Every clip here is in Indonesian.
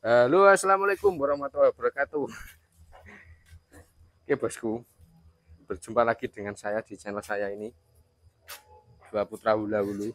Halo, assalamualaikum warahmatullahi wabarakatuh. Oke, bosku, berjumpa lagi dengan saya di channel saya ini, Dua Putra Hula Hulu.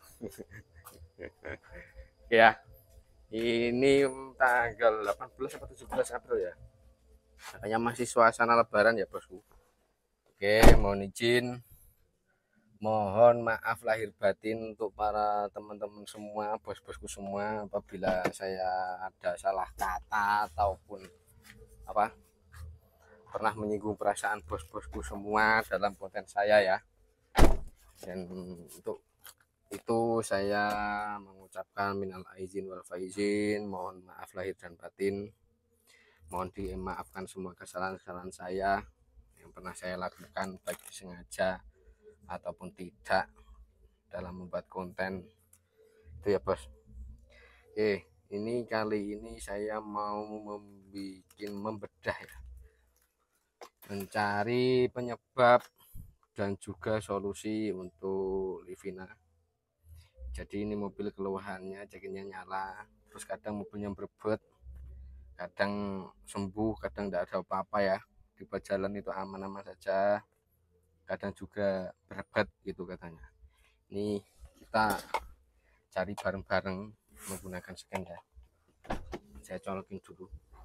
Ya, ini tanggal 18 atau 17 April ya. Makanya masih suasana Lebaran ya, bosku. Oke, mohon izin, mohon maaf lahir batin untuk para teman-teman semua, bos-bosku semua, apabila saya ada salah kata ataupun apa pernah menyinggung perasaan bos-bosku semua dalam konten saya ya. Dan untuk itu saya mengucapkan minal aizin wal faizin, mohon maaf lahir dan batin, mohon dimaafkan semua kesalahan-kesalahan saya yang pernah saya lakukan baik sengaja ataupun tidak dalam membuat konten itu ya bos. Oke, ini kali ini saya mau membedah ya, mencari penyebab dan juga solusi untuk Livina. Jadi ini mobil keluhannya jacknya nyala, terus kadang mobilnya berebut, kadang sembuh, kadang tidak ada apa-apa ya, di jalan itu aman-aman saja, kadang juga berebut gitu katanya. Ini kita cari bareng-bareng menggunakan scan ya. Saya colokin dulu.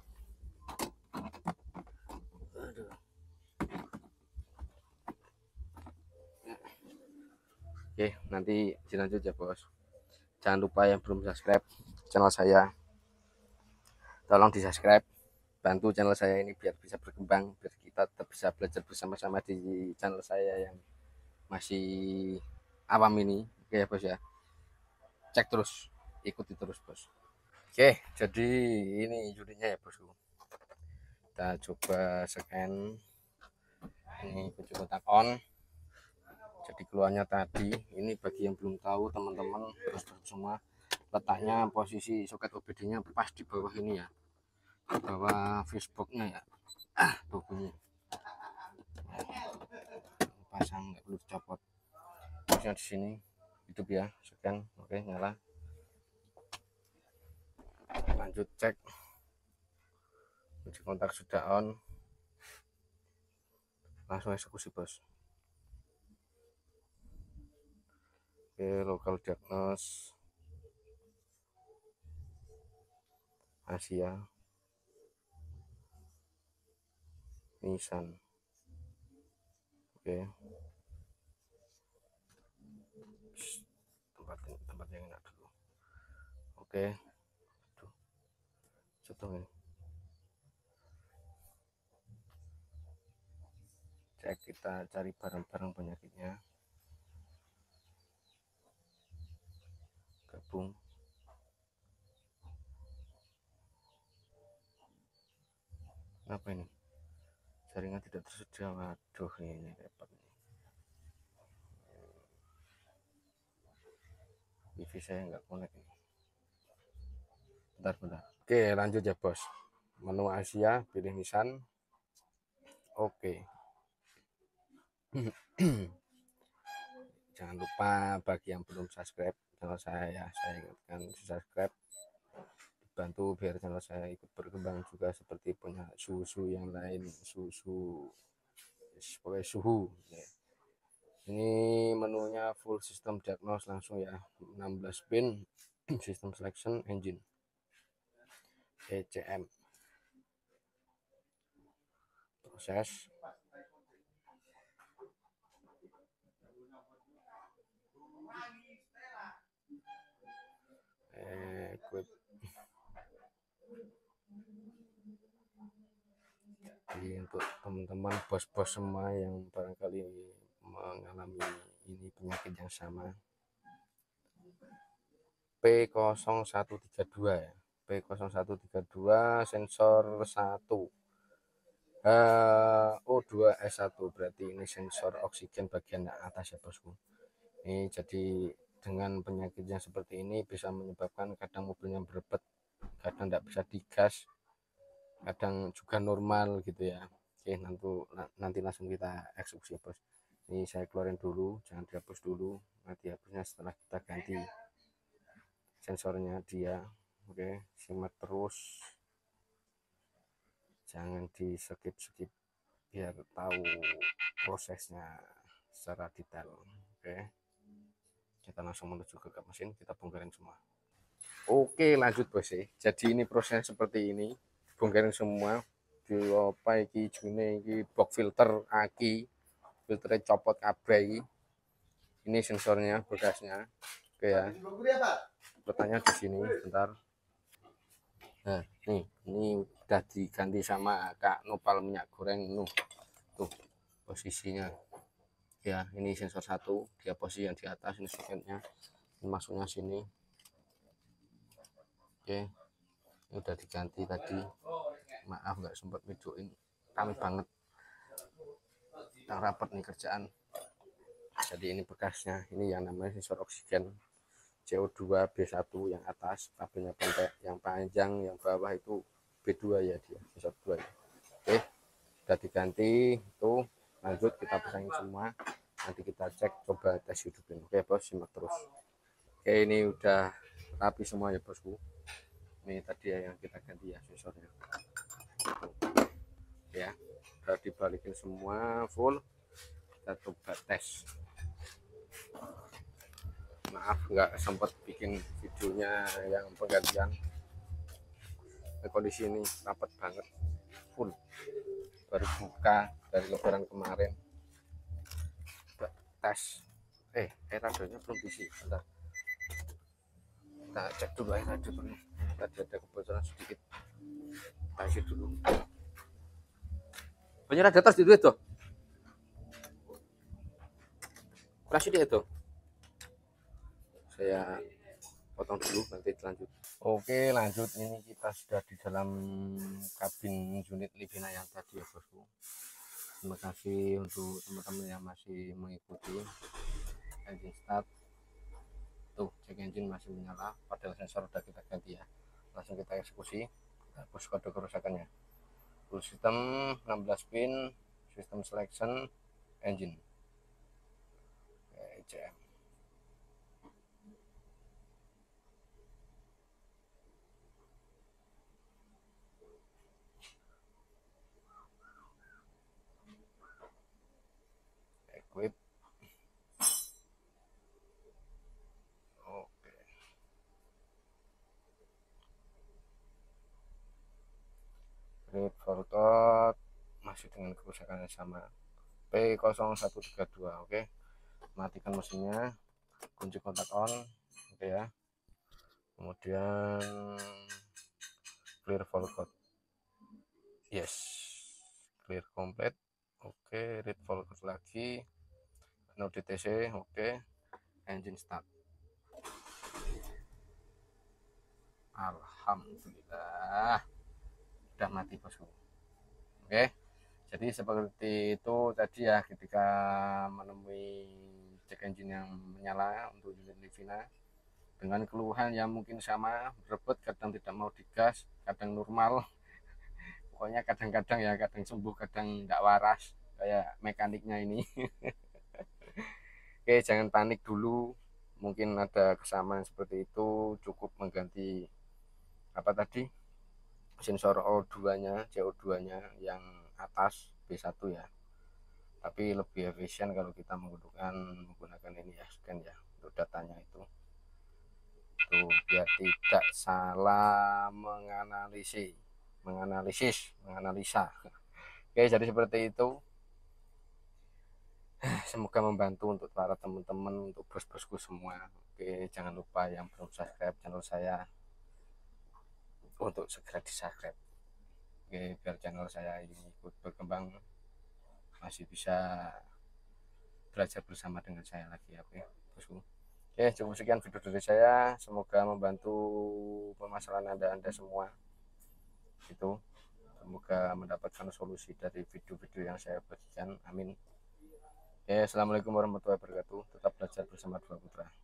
Aduh. Oke, nanti dilanjut ya bos. Jangan lupa yang belum subscribe channel saya, tolong di subscribe, bantu channel saya ini biar bisa berkembang, biar kita tetap bisa belajar bersama-sama di channel saya yang masih awam ini. Oke ya bos ya, cek terus, ikuti terus bos. Oke, jadi ini unitnya ya bosku, kita coba scan. Ini kunci kotak on. Jadi keluarnya tadi ini, bagi yang belum tahu teman-teman terus semua, letaknya posisi soket OBD nya pas di bawah ini ya, di bawah fishboxnya ya. Tuh bunyi pasang, nggak perlu dicopot. Terusnya di sini hidup ya, scan. Oke, nyala. Lanjut cek, kunci kontak sudah on, langsung eksekusi bos. Oke, local diagnose Asia Nissan. Oke, tempat yang enak dulu. Oke, tuh contoh ini, cek, kita cari bareng-bareng penyakitnya, gabung. Apa ini, jaringan tidak tersedia? Waduh, ini repot nih, wifi saya nggak connect ini. Bentar. Oke, lanjut ya bos. Menu Asia, pilih Nissan. Oke. Jangan lupa bagi yang belum subscribe channel saya ingatkan subscribe, dibantu biar channel saya ikut berkembang juga seperti punya susu yang lain, susu sebagai suhu ya. Ini menunya full system diagnose langsung ya, 16 pin system selection engine ECM, proses. Equip. Jadi untuk teman-teman bos-bos semua yang barangkali mengalami ini penyakit yang sama, P0132 ya, P0132 sensor 1 O2S1, berarti ini sensor oksigen bagian atas ya bosku. Ini jadi dengan penyakit yang seperti ini bisa menyebabkan kadang mobilnya berebet, kadang tidak bisa digas, kadang juga normal gitu ya. Oke, nanti langsung kita eksekusi bos. Ini saya keluarin dulu, jangan dihapus dulu, nanti hapusnya setelah kita ganti sensornya dia. Oke, simak terus. jangan di skip biar tahu prosesnya secara detail. Oke, kita langsung menuju ke mesin, kita bongkarin semua. Oke, lanjut bos. Jadi ini proses seperti ini, bongkarin semua. Di apa iki june iki box filter aki, filternya copot kabeh. Ini sensornya bekasnya. Oke ya, letaknya di sini bentar. Nah, ini udah diganti sama Kak Nopal minyak goreng tuh posisinya. Ya, ini sensor satu, dia posisi yang di atas, ini soketnya, ini masuknya sini. Oke, ini udah diganti tadi. Maaf nggak sempat videoin, kami banget yang rapat nih kerjaan. Jadi ini bekasnya, ini yang namanya sensor oksigen CO2 B1 yang atas, kabelnya pendek, yang panjang yang bawah itu B2 ya, dia sensor 2 ya. Oke, sudah diganti. Itu lanjut kita pasangin semua, nanti kita cek, coba tes hidupin. Oke bos, simak terus. Oke, ini udah rapi semua ya bosku. Ini tadi ya yang kita ganti ya sensornya ya, udah dibalikin semua full. Kita coba tes. Maaf nggak sempat bikin videonya yang penggantian. Kondisi ini rapat banget, full, baru buka dari lebaran kemarin. Coba tes. Radionya belum diisi, bentar. Kita cek dulu air radio dulu. Tadi ada kebocoran sedikit, kita isi dulu. Banyak radiator di itu kasih dia itu, saya potong dulu nanti lanjut. Oke, lanjut. Ini kita sudah di dalam kabin unit Livina yang tadi ya bosku. Terima kasih untuk teman-teman yang masih mengikuti. Engine start, tuh cek engine masih menyala, padahal sensor udah kita ganti ya. Langsung kita eksekusi, kita hapus kode kerusakannya. Full system 16 pin, sistem selection engine. CM. Equip. Oke. Read forward masih dengan kerusakan yang sama. P0132. Oke. Matikan mesinnya, kunci kontak on. Oke ya. Kemudian clear full code. Yes. Clear complete. Oke, read full code lagi. No DTC. Oke. Engine start. Alhamdulillah. Udah mati bosku. Oke. Jadi seperti itu tadi ya, ketika menemui cek engine yang menyala untuk unit Livina dengan keluhan yang mungkin sama, berebut, kadang tidak mau digas, kadang normal, pokoknya kadang-kadang ya, kadang sembuh kadang nggak waras kayak mekaniknya ini. Oke, jangan panik dulu, mungkin ada kesamaan seperti itu, cukup mengganti apa tadi, sensor O2 nya CO2 nya yang atas B1 ya, tapi lebih efisien kalau kita menggunakan ini ya, scan ya, untuk datanya itu tuh, biar tidak salah menganalisa. Oke, jadi seperti itu. Semoga membantu untuk para teman-teman, untuk bos-bosku semua. Oke, jangan lupa yang belum subscribe channel saya untuk segera di subscribe. Oke, biar channel saya ini ikut berkembang, masih bisa belajar bersama dengan saya lagi ya. Oke bosku. Oke, cukup sekian video dari saya, semoga membantu permasalahan anda semua itu, semoga mendapatkan solusi dari video-video yang saya bagikan, amin. Oke, assalamualaikum warahmatullahi wabarakatuh. Tetap belajar bersama Dua Putra.